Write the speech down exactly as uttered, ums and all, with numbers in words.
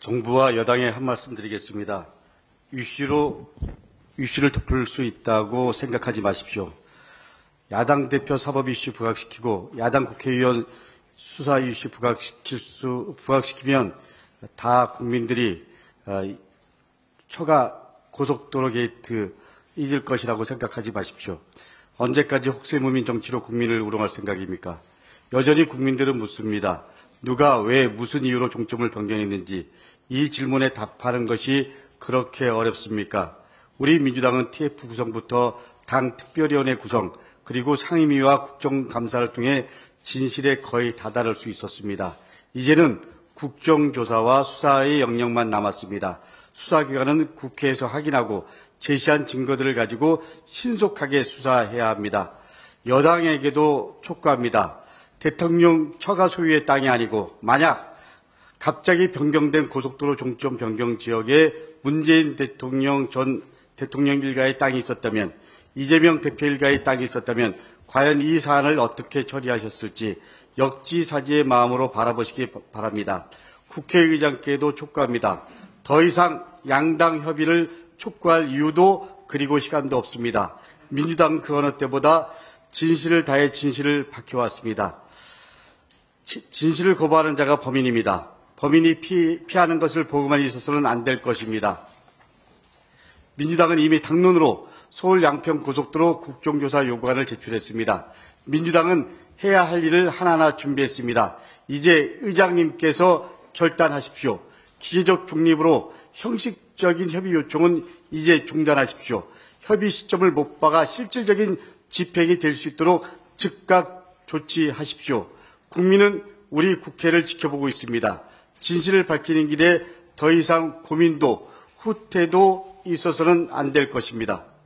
정부와 여당에 한 말씀 드리겠습니다. 이슈로, 이슈를 덮을 수 있다고 생각하지 마십시오. 야당 대표 사법 이슈 부각시키고 야당 국회의원 수사 이슈 부각시킬 수, 부각시키면 다 국민들이 처가 고속도로 게이트 잊을 것이라고 생각하지 마십시오. 언제까지 혹세무민 정치로 국민을 우롱할 생각입니까? 여전히 국민들은 묻습니다. 누가 왜 무슨 이유로 종점을 변경했는지 이 질문에 답하는 것이 그렇게 어렵습니까? 우리 민주당은 티에프 구성부터 당 특별위원회 구성 그리고 상임위와 국정감사를 통해 진실에 거의 다다를 수 있었습니다. 이제는 국정조사와 수사의 영역만 남았습니다. 수사기관은 국회에서 확인하고 제시한 증거들을 가지고 신속하게 수사해야 합니다. 여당에게도 촉구합니다. 대통령 처가 소유의 땅이 아니고 만약 갑자기 변경된 고속도로 종점 변경 지역에 문재인 대통령 전 대통령 일가의 땅이 있었다면, 이재명 대표 일가의 땅이 있었다면 과연 이 사안을 어떻게 처리하셨을지 역지사지의 마음으로 바라보시기 바랍니다. 국회의장께도 촉구합니다. 더 이상 양당 협의를 촉구할 이유도 그리고 시간도 없습니다. 민주당 그 어느 때보다 진실을 다해 진실을 밝혀왔습니다. 진실을 거부하는 자가 범인입니다. 범인이 피, 피하는 것을 보고만 있어서는 안 될 것입니다. 민주당은 이미 당론으로 서울 양평 고속도로 국정조사 요구안을 제출했습니다. 민주당은 해야 할 일을 하나하나 준비했습니다. 이제 의장님께서 결단하십시오. 기계적 중립으로 형식적인 협의 요청은 이제 중단하십시오. 협의 시점을 못 박아 실질적인 집행이 될 수 있도록 즉각 조치하십시오. 국민은 우리 국회를 지켜보고 있습니다. 진실을 밝히는 길에 더 이상 고민도 후퇴도 있어서는 안 될 것입니다.